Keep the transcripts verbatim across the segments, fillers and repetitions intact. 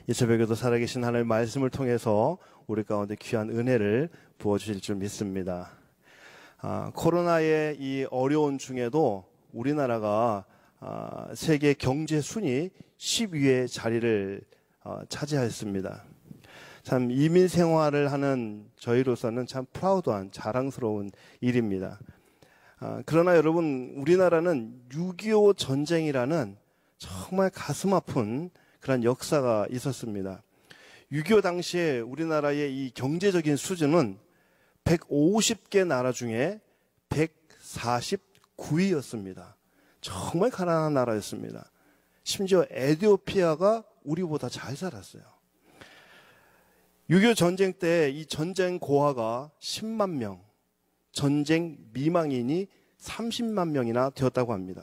이 새벽에도 살아계신 하나님의 말씀을 통해서 우리 가운데 귀한 은혜를 부어주실 줄 믿습니다. 아, 코로나의 이 어려운 중에도 우리나라가 아, 세계 경제 순위 십 위의 자리를 어, 차지하였습니다. 참 이민 생활을 하는 저희로서는 참 프라우드한 자랑스러운 일입니다. 아, 그러나 여러분, 우리나라는 육이오 전쟁이라는 정말 가슴 아픈 그런 역사가 있었습니다. 육이오 당시에 우리나라의 이 경제적인 수준은 백오십 개 나라 중에 백사십구 위였습니다. 정말 가난한 나라였습니다. 심지어 에티오피아가 우리보다 잘 살았어요. 육이오 전쟁 때 이 전쟁 고아가 십만 명, 전쟁 미망인이 삼십만 명이나 되었다고 합니다.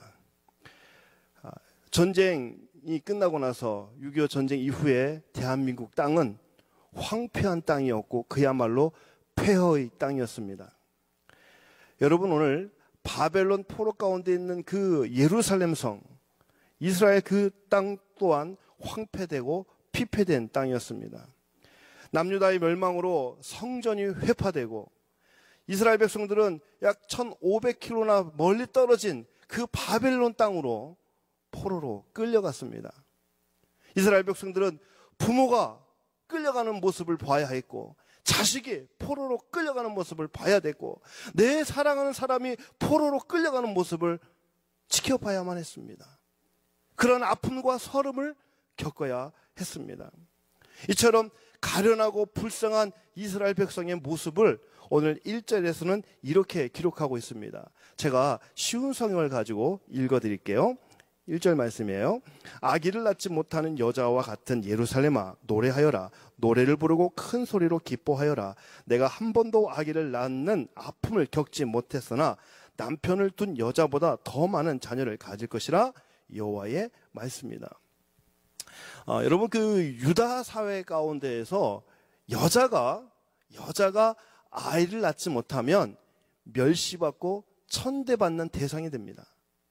전쟁이 끝나고 나서 육이오 전쟁 이후에 대한민국 땅은 황폐한 땅이었고 그야말로 폐허의 땅이었습니다. 여러분, 오늘 바벨론 포로 가운데 있는 그 예루살렘 성, 이스라엘 그 땅 또한 황폐되고 피폐된 땅이었습니다. 남유다의 멸망으로 성전이 회파되고 이스라엘 백성들은 약 천오백 킬로미터나 멀리 떨어진 그 바벨론 땅으로 포로로 끌려갔습니다. 이스라엘 백성들은 부모가 끌려가는 모습을 봐야 했고 자식이 포로로 끌려가는 모습을 봐야 됐고 내 사랑하는 사람이 포로로 끌려가는 모습을 지켜봐야만 했습니다. 그런 아픔과 서름을 겪어야 했습니다. 이처럼 가련하고 불쌍한 이스라엘 백성의 모습을 오늘 일 절에서는 이렇게 기록하고 있습니다. 제가 쉬운 성경을 가지고 읽어드릴게요. 일 절 말씀이에요. 아기를 낳지 못하는 여자와 같은 예루살렘아, 노래하여라. 노래를 부르고 큰 소리로 기뻐하여라. 내가 한 번도 아기를 낳는 아픔을 겪지 못했으나 남편을 둔 여자보다 더 많은 자녀를 가질 것이라. 여호와의 말씀입니다. 아, 여러분, 그 유다 사회 가운데에서 여자가 여자가 아이를 낳지 못하면 멸시받고 천대받는 대상이 됩니다.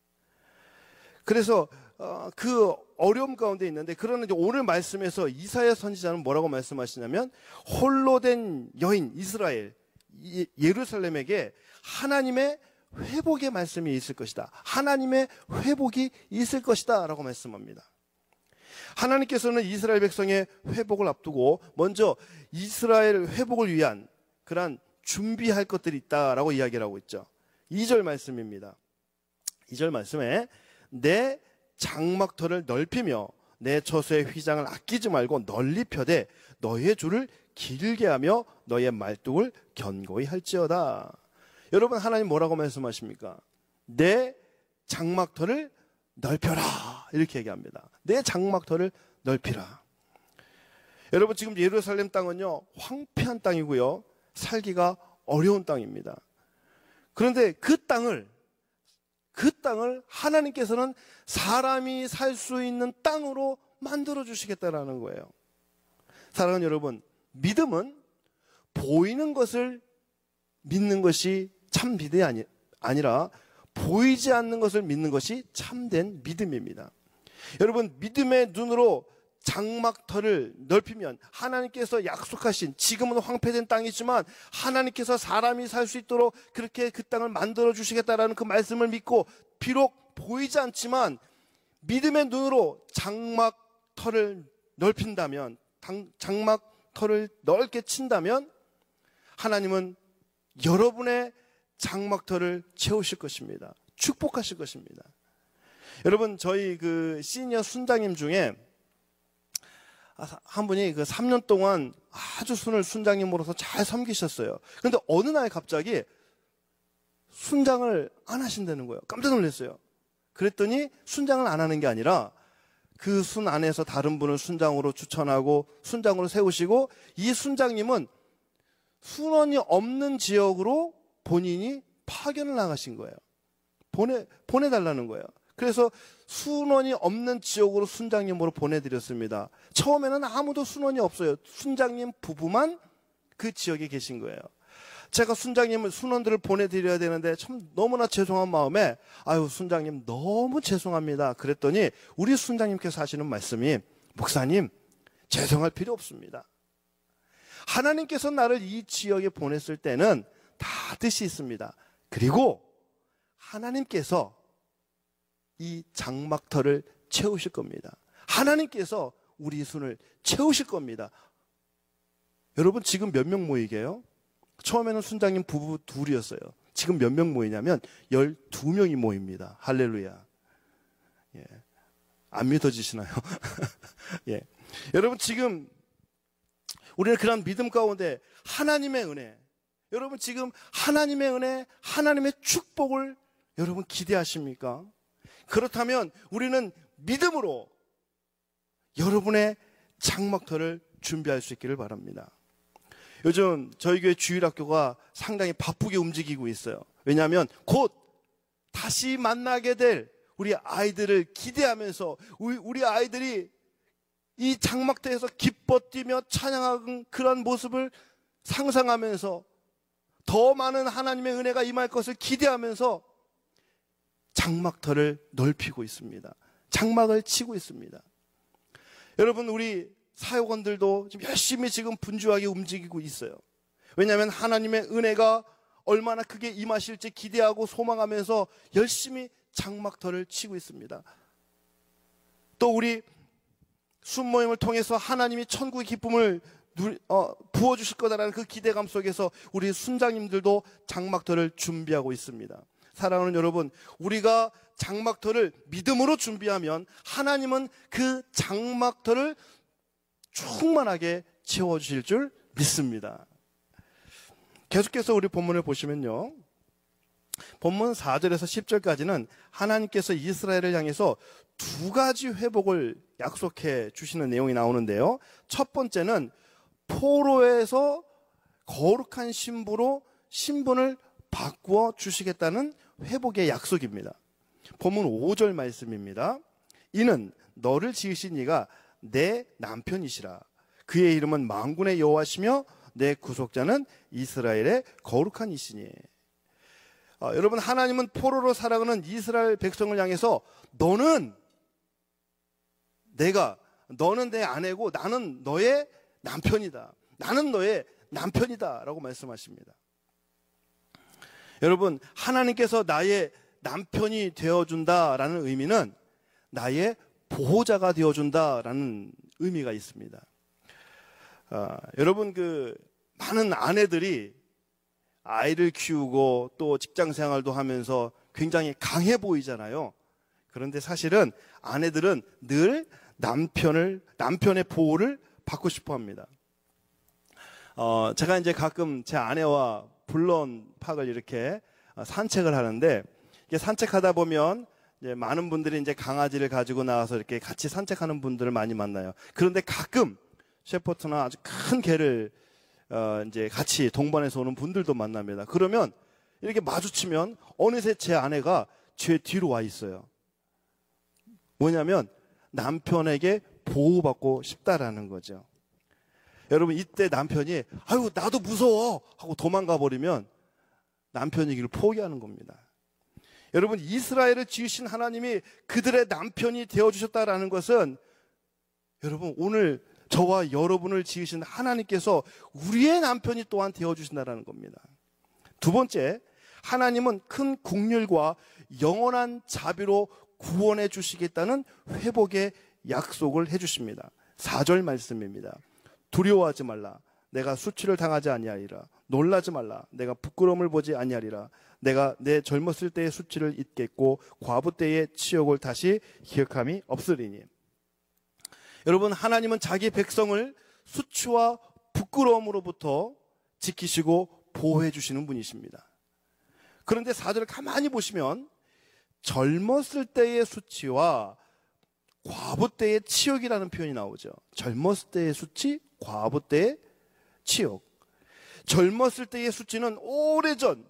그래서 어, 그 어려움 가운데 있는데, 그러나 오늘 말씀에서 이사야 선지자는 뭐라고 말씀하시냐면 홀로 된 여인 이스라엘 예루살렘에게 하나님의 회복의 말씀이 있을 것이다. 하나님의 회복이 있을 것이다 라고 말씀합니다. 하나님께서는 이스라엘 백성의 회복을 앞두고 먼저 이스라엘 회복을 위한 그러한 준비할 것들이 있다라고 이야기를 하고 있죠. 이 절 말씀입니다. 이 절 말씀에 내 장막터를 넓히며 내 처소의 휘장을 아끼지 말고 널리 펴되 너의 줄을 길게 하며 너의 말뚝을 견고히 할지어다. 여러분, 하나님 뭐라고 말씀하십니까? 내 장막터를 넓혀라 이렇게 얘기합니다. 내 장막터를 넓히라. 여러분, 지금 예루살렘 땅은요 황폐한 땅이고요 살기가 어려운 땅입니다. 그런데 그 땅을 그 땅을 하나님께서는 사람이 살 수 있는 땅으로 만들어 주시겠다라는 거예요. 사랑하는 여러분, 믿음은 보이는 것을 믿는 것이 참 믿음이 아니, 아니라 보이지 않는 것을 믿는 것이 참된 믿음입니다. 여러분, 믿음의 눈으로 장막터를 넓히면 하나님께서 약속하신, 지금은 황폐된 땅이지만 하나님께서 사람이 살 수 있도록 그렇게 그 땅을 만들어 주시겠다라는 그 말씀을 믿고, 비록 보이지 않지만 믿음의 눈으로 장막터를 넓힌다면, 장막터를 넓게 친다면 하나님은 여러분의 장막터를 채우실 것입니다. 축복하실 것입니다. 여러분, 저희 그 시니어 순장님 중에 한 분이 그 삼 년 동안 아주 순을 순장님으로서 잘 섬기셨어요. 그런데 어느 날 갑자기 순장을 안 하신다는 거예요. 깜짝 놀랐어요. 그랬더니 순장을 안 하는 게 아니라 그 순 안에서 다른 분을 순장으로 추천하고 순장으로 세우시고, 이 순장님은 순원이 없는 지역으로 본인이 파견을 나가신 거예요. 보내, 보내달라는 거예요. 그래서 순원이 없는 지역으로 순장님으로 보내드렸습니다. 처음에는 아무도 순원이 없어요. 순장님 부부만 그 지역에 계신 거예요. 제가 순장님을, 순원들을 보내드려야 되는데 참 너무나 죄송한 마음에 아유 순장님 너무 죄송합니다 그랬더니 우리 순장님께서 하시는 말씀이, 목사님 죄송할 필요 없습니다. 하나님께서 나를 이 지역에 보냈을 때는 다 뜻이 있습니다. 그리고 하나님께서 이 장막터를 채우실 겁니다. 하나님께서 우리 손을 채우실 겁니다. 여러분 지금 몇 명 모이게요? 처음에는 순장님 부부 둘이었어요. 지금 몇 명 모이냐면 열두 명이 모입니다. 할렐루야. 예. 안 믿어지시나요? 예. 여러분 지금 우리는 그런 믿음 가운데 하나님의 은혜, 여러분 지금 하나님의 은혜, 하나님의 축복을 여러분 기대하십니까? 그렇다면 우리는 믿음으로 여러분의 장막터를 준비할 수 있기를 바랍니다. 요즘 저희 교회 주일학교가 상당히 바쁘게 움직이고 있어요. 왜냐하면 곧 다시 만나게 될 우리 아이들을 기대하면서 우리, 우리 아이들이 이 장막터에서 기뻐 뛰며 찬양하는 그런 모습을 상상하면서 더 많은 하나님의 은혜가 임할 것을 기대하면서 장막터를 넓히고 있습니다. 장막을 치고 있습니다. 여러분 우리 사역원들도 지금 열심히 지금 분주하게 움직이고 있어요. 왜냐하면 하나님의 은혜가 얼마나 크게 임하실지 기대하고 소망하면서 열심히 장막터를 치고 있습니다. 또 우리 순모임을 통해서 하나님이 천국의 기쁨을 어, 부어주실 거다라는 그 기대감 속에서 우리 순장님들도 장막터를 준비하고 있습니다. 사랑하는 여러분, 우리가 장막터를 믿음으로 준비하면 하나님은 그 장막터를 충만하게 채워주실 줄 믿습니다. 계속해서 우리 본문을 보시면요, 본문 사 절에서 십 절까지는 하나님께서 이스라엘을 향해서 두 가지 회복을 약속해 주시는 내용이 나오는데요, 첫 번째는 포로에서 거룩한 신부로 신분을 바꾸어 주시겠다는 회복의 약속입니다. 본문 오 절 말씀입니다. 이는 너를 지으신 이가 내 남편이시라. 그의 이름은 만군의 여호와시며 내 구속자는 이스라엘의 거룩한 이시니. 어, 여러분, 하나님은 포로로 살아가는 이스라엘 백성을 향해서 너는 내가 너는 내 아내고 나는 너의 남편이다. 나는 너의 남편이다 라고 말씀하십니다. 여러분, 하나님께서 나의 남편이 되어준다라는 의미는 나의 보호자가 되어준다라는 의미가 있습니다. 아, 여러분, 그 많은 아내들이 아이를 키우고 또 직장 생활도 하면서 굉장히 강해 보이잖아요. 그런데 사실은 아내들은 늘 남편을 남편의 보호를 받고 싶어 합니다. 어, 제가 이제 가끔 제 아내와 블론팍을 이렇게 산책을 하는데, 이게 산책하다 보면 이제 많은 분들이 이제 강아지를 가지고 나와서 이렇게 같이 산책하는 분들을 많이 만나요. 그런데 가끔 셰퍼트나 아주 큰 개를 어, 이제 같이 동반해서 오는 분들도 만납니다. 그러면 이렇게 마주치면 어느새 제 아내가 제 뒤로 와 있어요. 뭐냐면 남편에게 보호받고 싶다라는 거죠. 여러분, 이때 남편이 아유 나도 무서워 하고 도망가 버리면 남편이기를 포기하는 겁니다. 여러분, 이스라엘을 지으신 하나님이 그들의 남편이 되어주셨다라는 것은, 여러분, 오늘 저와 여러분을 지으신 하나님께서 우리의 남편이 또한 되어주신다는 겁니다. 두 번째, 하나님은 큰 긍휼과 영원한 자비로 구원해 주시겠다는 회복의 약속을 해주십니다. 사 절 말씀입니다. 두려워하지 말라. 내가 수치를 당하지 아니하리라. 놀라지 말라. 내가 부끄러움을 보지 아니하리라. 내가 내 젊었을 때의 수치를 잊겠고 과부 때의 치욕을 다시 기억함이 없으리니. 여러분, 하나님은 자기 백성을 수치와 부끄러움으로부터 지키시고 보호해 주시는 분이십니다. 그런데 사 절을 가만히 보시면 젊었을 때의 수치와 과부 때의 치욕이라는 표현이 나오죠. 젊었을 때의 수치, 과부 때의 치욕. 젊었을 때의 수치는 오래전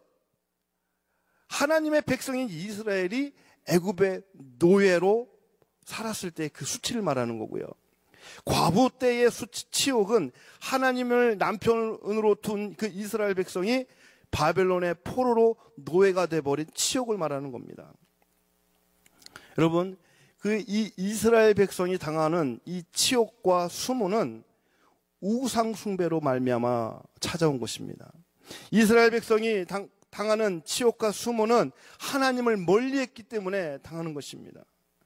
하나님의 백성인 이스라엘이 애굽의 노예로 살았을 때 그 수치를 말하는 거고요. 과부 때의 수치, 치욕은 하나님을 남편으로 둔 그 이스라엘 백성이 바벨론의 포로로 노예가 돼버린 치욕을 말하는 겁니다. 여러분, 그 이 이스라엘 백성이 당하는 이 치욕과 수모는 우상 숭배로 말미암아 찾아온 것입니다. 이스라엘 백성이 당, 당하는 치욕과 수모는 하나님을 멀리했기 때문에 당하는 것입니다.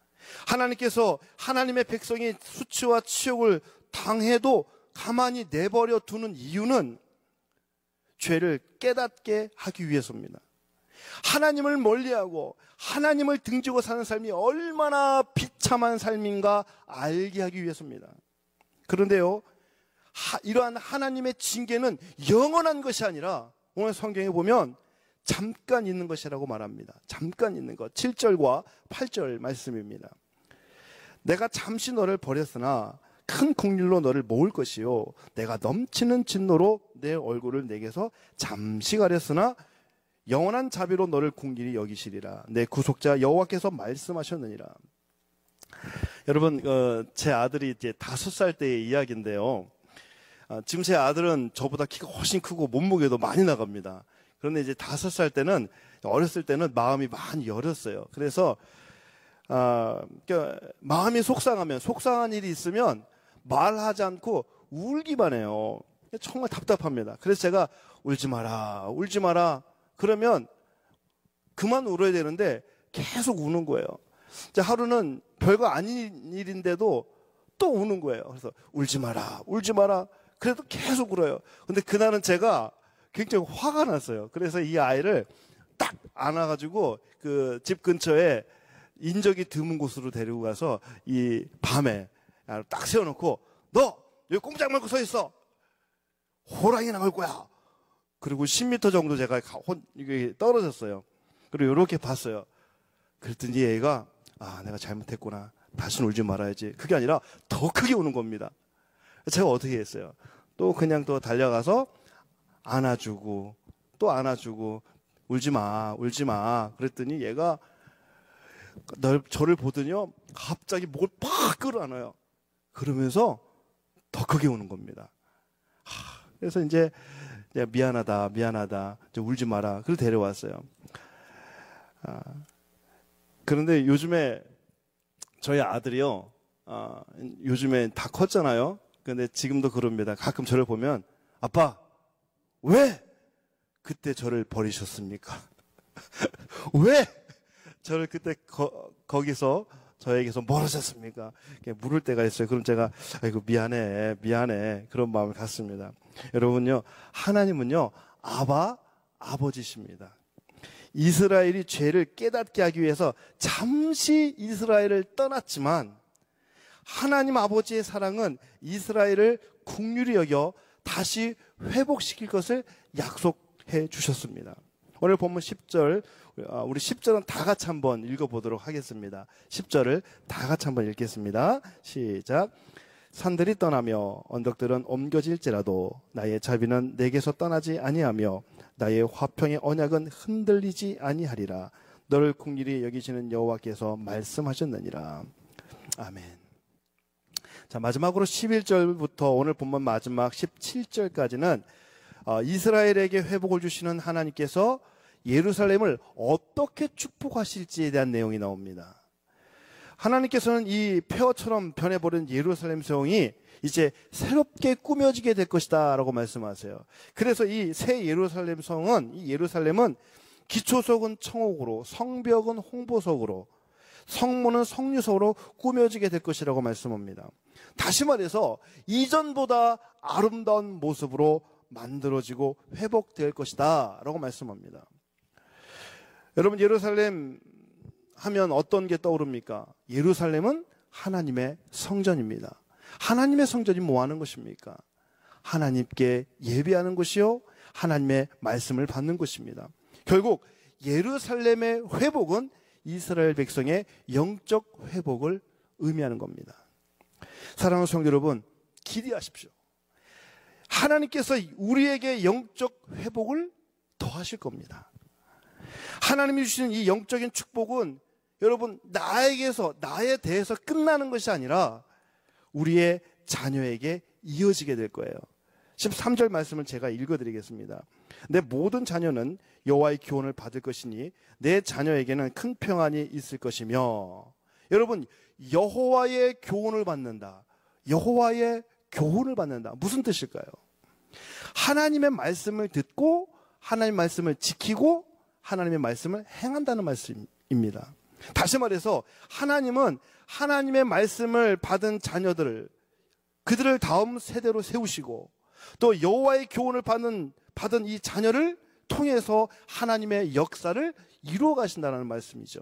하나님께서 하나님의 백성이 수치와 치욕을 당해도 가만히 내버려 두는 이유는 죄를 깨닫게 하기 위해서입니다. 하나님을 멀리하고 하나님을 등지고 사는 삶이 얼마나 비참한 삶인가 알게 하기 위해서입니다. 그런데요, 하, 이러한 하나님의 징계는 영원한 것이 아니라 오늘 성경에 보면 잠깐 있는 것이라고 말합니다. 잠깐 있는 것. 칠 절과 팔 절 말씀입니다. 내가 잠시 너를 버렸으나 큰 긍휼로 너를 모을 것이요 내가 넘치는 진노로 내 얼굴을 내게서 잠시 가렸으나 영원한 자비로 너를 긍휼히 여기시리라. 내 구속자 여호와께서 말씀하셨느니라. 여러분, 어, 제 아들이 이제 다섯 살 때의 이야기인데요. 어, 지금 제 아들은 저보다 키가 훨씬 크고 몸무게도 많이 나갑니다. 그런데 이제 다섯 살 때는, 어렸을 때는 마음이 많이 여렸어요. 그래서 어, 그러니까 마음이 속상하면, 속상한 일이 있으면 말하지 않고 울기만 해요. 정말 답답합니다. 그래서 제가 울지 마라, 울지 마라. 그러면 그만 울어야 되는데 계속 우는 거예요. 하루는 별거 아닌 일인데도 또 우는 거예요. 그래서 울지 마라, 울지 마라. 그래도 계속 울어요. 근데 그날은 제가 굉장히 화가 났어요. 그래서 이 아이를 딱 안아가지고 그 집 근처에 인적이 드문 곳으로 데리고 가서 이 밤에 딱 세워놓고 너 여기 꼼짝 말고 서 있어. 호랑이 나올 거야. 그리고 십 미터 정도 제가 이게 떨어졌어요. 그리고 이렇게 봤어요. 그랬더니 얘가 아, 내가 잘못했구나. 다시는 울지 말아야지. 그게 아니라 더 크게 우는 겁니다. 제가 어떻게 했어요? 또 그냥 또 달려가서 안아주고 또 안아주고 울지 마, 울지 마. 그랬더니 얘가 널, 저를 보더니요 갑자기 목을 팍 끌어안아요. 그러면서 더 크게 우는 겁니다. 하, 그래서 이제 미안하다, 미안하다, 울지 마라. 그래서 데려왔어요. 아, 그런데 요즘에 저희 아들이요, 아, 요즘에 다 컸잖아요. 근데 지금도 그럽니다. 가끔 저를 보면 아빠, 왜 그때 저를 버리셨습니까? 왜 저를 그때 거, 거기서 저에게서 멀어졌습니까? 물을 때가 있어요. 그럼 제가 아이고 미안해, 미안해 그런 마음을 갖습니다. 여러분요, 하나님은요 아바 아버지십니다. 이스라엘이 죄를 깨닫게 하기 위해서 잠시 이스라엘을 떠났지만 하나님 아버지의 사랑은 이스라엘을 긍휼히 여겨 다시 회복시킬 것을 약속해 주셨습니다. 오늘 본문 십 절, 우리 십 절은 다 같이 한번 읽어보도록 하겠습니다. 십 절을 다 같이 한번 읽겠습니다. 시작. 산들이 떠나며 언덕들은 옮겨질지라도 나의 자비는 내게서 떠나지 아니하며 나의 화평의 언약은 흔들리지 아니하리라. 너를 긍휼히 여기시는 여호와께서 말씀하셨느니라. 아멘. 자, 마지막으로 십일 절부터 오늘 본문 마지막 십칠 절까지는 어, 이스라엘에게 회복을 주시는 하나님께서 예루살렘을 어떻게 축복하실지에 대한 내용이 나옵니다. 하나님께서는 이 폐허처럼 변해버린 예루살렘 성이 이제 새롭게 꾸며지게 될 것이다 라고 말씀하세요. 그래서 이 새 예루살렘 성은, 이 예루살렘은 기초석은 청옥으로, 성벽은 홍보석으로, 성문은 성류석으로 꾸며지게 될 것이라고 말씀합니다. 다시 말해서 이전보다 아름다운 모습으로 만들어지고 회복될 것이다 라고 말씀합니다. 여러분, 예루살렘 하면 어떤 게 떠오릅니까? 예루살렘은 하나님의 성전입니다. 하나님의 성전이 뭐 하는 것입니까? 하나님께 예배하는 곳이요, 하나님의 말씀을 받는 곳입니다. 결국 예루살렘의 회복은 이스라엘 백성의 영적 회복을 의미하는 겁니다. 사랑하는 성도 여러분, 기대하십시오. 하나님께서 우리에게 영적 회복을 더하실 겁니다. 하나님이 주시는 이 영적인 축복은 여러분, 나에게서, 나에 대해서 끝나는 것이 아니라 우리의 자녀에게 이어지게 될 거예요. 십삼 절 말씀을 제가 읽어드리겠습니다. 내 모든 자녀는 여호와의 기원을 받을 것이니 내 자녀에게는 큰 평안이 있을 것이며. 여러분, 여호와의 교훈을 받는다. 여호와의 교훈을 받는다. 무슨 뜻일까요? 하나님의 말씀을 듣고 하나님의 말씀을 지키고 하나님의 말씀을 행한다는 말씀입니다. 다시 말해서 하나님은 하나님의 말씀을 받은 자녀들을 그들을 다음 세대로 세우시고 또 여호와의 교훈을 받는, 받은 이 자녀를 통해서 하나님의 역사를 이루어 가신다는 말씀이죠.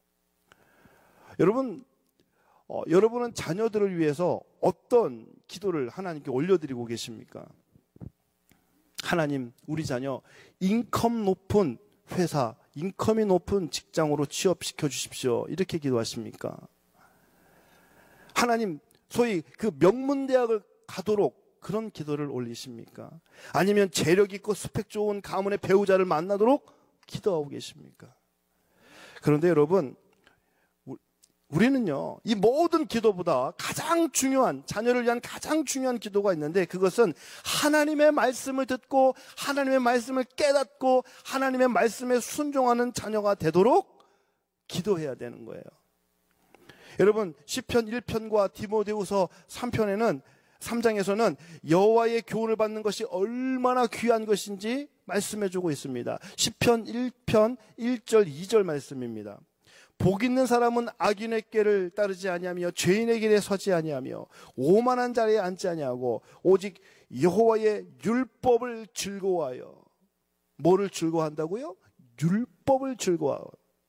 여러분, 어, 여러분은 자녀들을 위해서 어떤 기도를 하나님께 올려드리고 계십니까? 하나님, 우리 자녀 인컴 높은 회사, 인컴이 높은 직장으로 취업시켜 주십시오. 이렇게 기도하십니까? 하나님, 소위 그 명문대학을 가도록 그런 기도를 올리십니까? 아니면 재력 있고 스펙 좋은 가문의 배우자를 만나도록 기도하고 계십니까? 그런데 여러분, 우리는요, 이 모든 기도보다 가장 중요한, 자녀를 위한 가장 중요한 기도가 있는데 그것은 하나님의 말씀을 듣고 하나님의 말씀을 깨닫고 하나님의 말씀에 순종하는 자녀가 되도록 기도해야 되는 거예요. 여러분, 시편 일 편과 디모데후서 삼 편에는 삼 장에서는 여호와의 교훈을 받는 것이 얼마나 귀한 것인지 말씀해주고 있습니다. 시편 일 편 일 절 이 절 말씀입니다. 복 있는 사람은 악인의 꾀를 따르지 아니하며 죄인의 길에 서지 아니하며 오만한 자리에 앉지 아니하고 오직 여호와의 율법을 즐거워하여. 뭐를 즐거워한다고요? 율법을 즐거워하여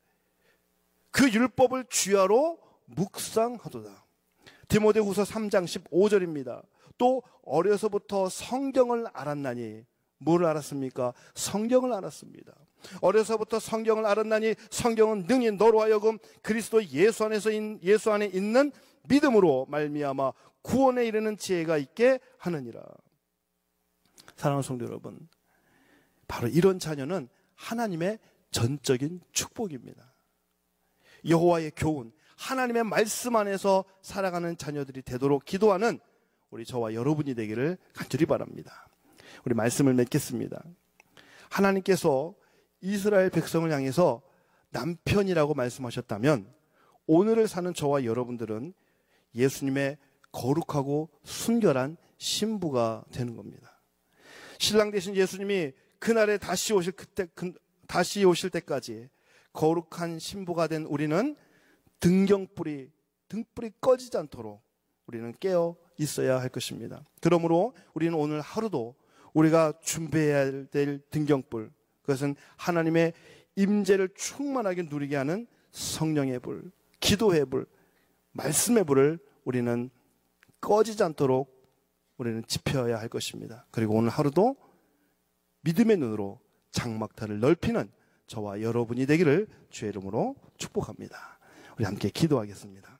그 율법을 주야로 묵상하도다. 디모데후서 삼 장 십오 절입니다. 또 어려서부터 성경을 알았나니. 뭘 알았습니까? 성경을 알았습니다. 어려서부터 성경을 알았나니 성경은 능히 너로 하여금 그리스도 예수 안에서 예수 안에 있는 믿음으로 말미암아 구원에 이르는 지혜가 있게 하느니라. 사랑하는 성도 여러분, 바로 이런 자녀는 하나님의 전적인 축복입니다. 여호와의 교훈, 하나님의 말씀 안에서 살아가는 자녀들이 되도록 기도하는 우리 저와 여러분이 되기를 간절히 바랍니다. 우리 말씀을 맺겠습니다. 하나님께서 이스라엘 백성을 향해서 남편이라고 말씀하셨다면 오늘을 사는 저와 여러분들은 예수님의 거룩하고 순결한 신부가 되는 겁니다. 신랑 되신 예수님이 그날에 다시 오실 그때 다시 오실 때까지 거룩한 신부가 된 우리는 등경불이 등불이 꺼지지 않도록 우리는 깨어 있어야 할 것입니다. 그러므로 우리는 오늘 하루도 우리가 준비해야 될 등경불, 그것은 하나님의 임재를 충만하게 누리게 하는 성령의 불, 기도의 불, 말씀의 불을 우리는 꺼지지 않도록 우리는 지펴야 할 것입니다. 그리고 오늘 하루도 믿음의 눈으로 장막탄을 넓히는 저와 여러분이 되기를 주의 이름으로 축복합니다. 우리 함께 기도하겠습니다.